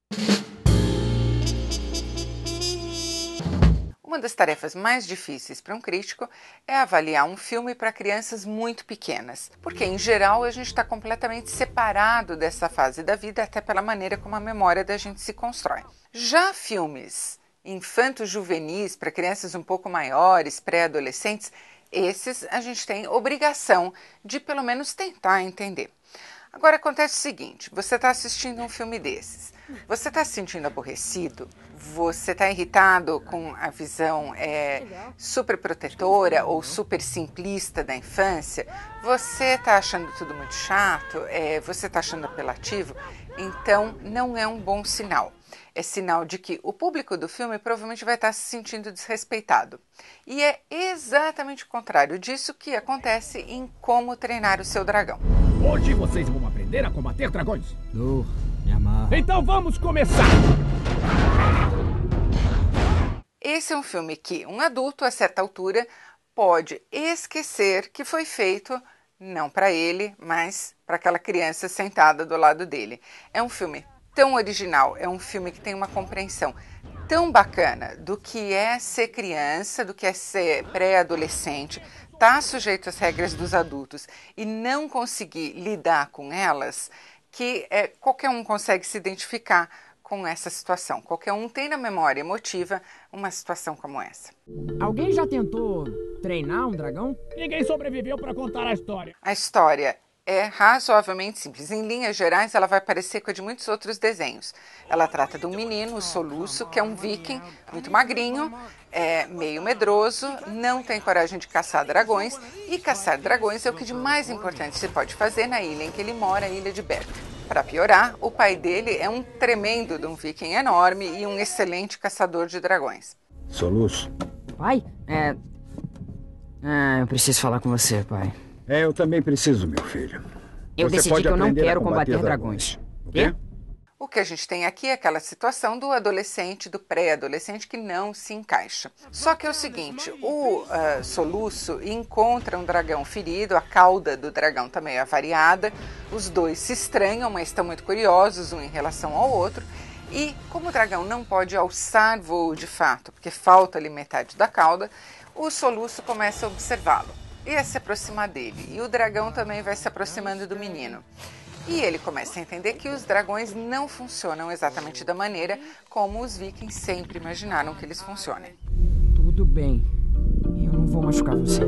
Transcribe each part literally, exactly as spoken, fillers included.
Uma das tarefas mais difíceis para um crítico é avaliar um filme para crianças muito pequenas, porque em geral a gente está completamente separado dessa fase da vida, até pela maneira como a memória da gente se constrói. Já filmes infanto-juvenis para crianças um pouco maiores, pré-adolescentes, esses a gente tem obrigação de pelo menos tentar entender. Agora acontece o seguinte, você está assistindo um filme desses, você está se sentindo aborrecido, você está irritado com a visão é, super protetora ou super simplista da infância, você está achando tudo muito chato, é, você está achando apelativo, então não é um bom sinal. É sinal de que o público do filme provavelmente vai estar se sentindo desrespeitado. E é exatamente o contrário disso que acontece em Como Treinar o Seu Dragão. Hoje vocês vão aprender a combater dragões. Oh, me amarra. Então vamos começar! Esse é um filme que um adulto, a certa altura, pode esquecer que foi feito não para ele, mas para aquela criança sentada do lado dele. É um filme tão original, é um filme que tem uma compreensão tão bacana do que é ser criança, do que é ser pré-adolescente, estar sujeito às regras dos adultos e não conseguir lidar com elas, que é, qualquer um consegue se identificar com essa situação. Qualquer um tem na memória emotiva uma situação como essa. Alguém já tentou treinar um dragão? Ninguém sobreviveu para contar a história. A história é razoavelmente simples. Em linhas gerais, ela vai parecer com a de muitos outros desenhos. Ela trata de um menino, o Soluço, que é um viking muito magrinho, é meio medroso, não tem coragem de caçar dragões, e caçar dragões é o que de mais importante se pode fazer na ilha em que ele mora, a ilha de Berk. Para piorar, o pai dele é um tremendo de um viking enorme e um excelente caçador de dragões. Soluço. Pai? É... Ah, eu preciso falar com você, pai. É, eu também preciso, meu filho. Eu Você decidi pode que eu não aprender a quero combater dragões. O quê? O que a gente tem aqui é aquela situação do adolescente, do pré-adolescente que não se encaixa. Só que é o seguinte, o uh, Soluço encontra um dragão ferido, a cauda do dragão está meio avariada, os dois se estranham, mas estão muito curiosos um em relação ao outro, e como o dragão não pode alçar voo de fato, porque falta ali metade da cauda, o Soluço começa a observá-lo e a se aproximar dele, e o dragão também vai se aproximando do menino. E ele começa a entender que os dragões não funcionam exatamente da maneira como os vikings sempre imaginaram que eles funcionem. Tudo bem. Eu não vou machucar você.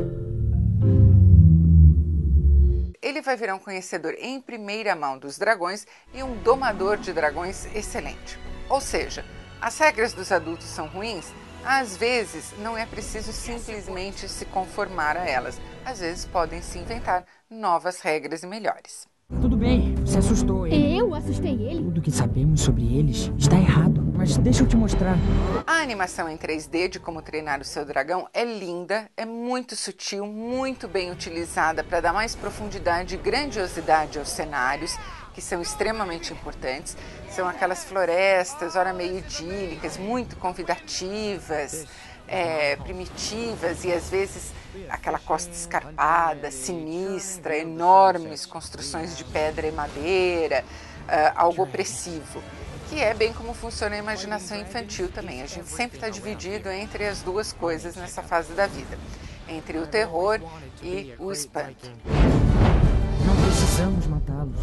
Ele vai virar um conhecedor em primeira mão dos dragões e um domador de dragões excelente. Ou seja, as regras dos adultos são ruins? Às vezes não é preciso simplesmente se conformar a elas. Às vezes podem se inventar novas regras e melhores. Tudo bem, você assustou ele. Eu assustei ele? Tudo que sabemos sobre eles está errado, mas deixa eu te mostrar. A animação em três D de Como Treinar o Seu Dragão é linda, é muito sutil, muito bem utilizada para dar mais profundidade e grandiosidade aos cenários, que são extremamente importantes. São aquelas florestas, ora meio idílicas, muito convidativas, é, primitivas e às vezes aquela costa escarpada, sinistra, enormes construções de pedra e madeira, uh, algo opressivo, que é bem como funciona a imaginação infantil também. A gente sempre está dividido entre as duas coisas nessa fase da vida, entre o terror e o espanto. Não precisamos matá-los.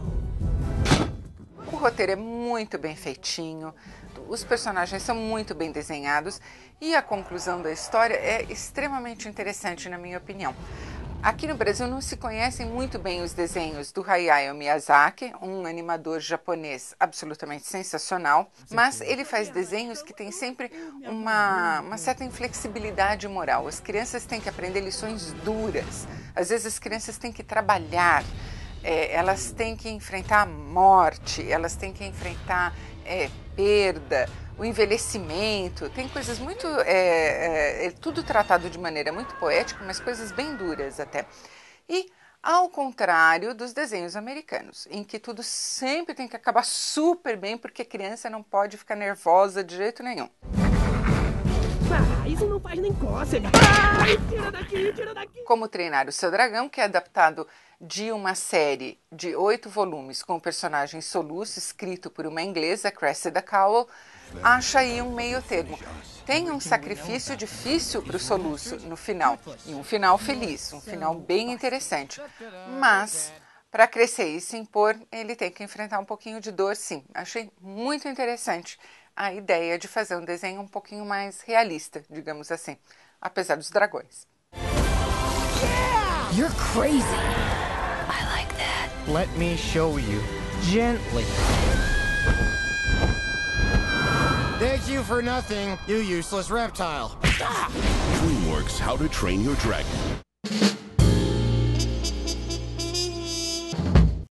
O roteiro é muito bem feitinho, os personagens são muito bem desenhados e a conclusão da história é extremamente interessante, na minha opinião. Aqui no Brasil não se conhecem muito bem os desenhos do Hayao Miyazaki, um animador japonês absolutamente sensacional, mas ele faz desenhos que têm sempre uma, uma certa inflexibilidade moral. As crianças têm que aprender lições duras, às vezes as crianças têm que trabalhar, é, elas têm que enfrentar a morte, elas têm que enfrentar é, perda, o envelhecimento, tem coisas muito, é, é, é tudo tratado de maneira muito poética, mas coisas bem duras até. E ao contrário dos desenhos americanos, em que tudo sempre tem que acabar super bem, porque a criança não pode ficar nervosa de jeito nenhum. Ah, isso não faz nem cócega. Ai, tira daqui, tira daqui. Como Treinar o Seu Dragão, que é adaptado de uma série de oito volumes com o personagem Soluço, escrito por uma inglesa, Cressida Cowell, acha aí um meio termo. Tem um sacrifício difícil para o Soluço no final, e um final feliz, um final bem interessante. Mas, para crescer e se impor, ele tem que enfrentar um pouquinho de dor, sim. Achei muito interessante a ideia de fazer um desenho um pouquinho mais realista, digamos assim, apesar dos dragões. You're crazy. I like that. Let me show you. Gently. Thank you for nothing, you useless reptile. DreamWorks How to Train Your Dragon.